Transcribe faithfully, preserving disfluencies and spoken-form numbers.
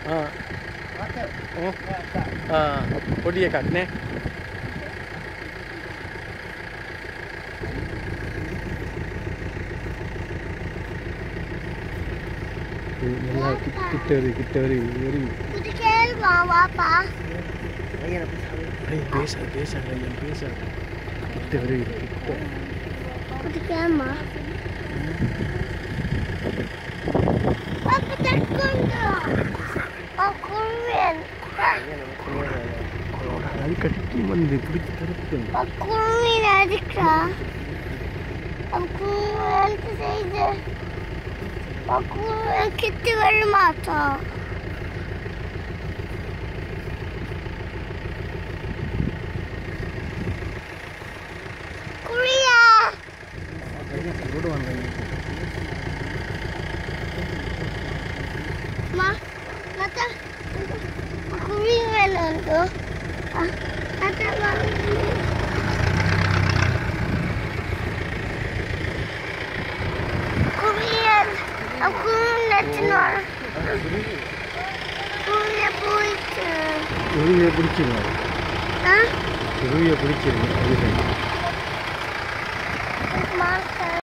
Ah. Oh. Ah, பொடிய காட்டுனே. நல்லா கிட்ட வரி கிட்ட வரி வரி. இது கேள்வா வாப்பா. ஐய் பேச பேச ஐயா பேச. கிட்ட வரி கிட்ட. இது கேமா. பாப்பா தட்கொண்டா. அக்குருவேன். அது கட்டி வந்து பிடிச்சி தடுத்து. அக்குருவேன் அடிக்கா. அக்குருவேன் செய்து. அக்குருவேன் கிட்ட வர மாட்டா. குரியா. ரோடு வந்தாங்க. மா மத்த குருவேன் வந்து. அத்த குரியான். அக்குருவேன் நெட்னோ. குரியா போயிட்டு. குருவியை பிடிச்சிருங்க. ஆ? குருவியை பிடிச்சிருங்க. மாஸ்டர்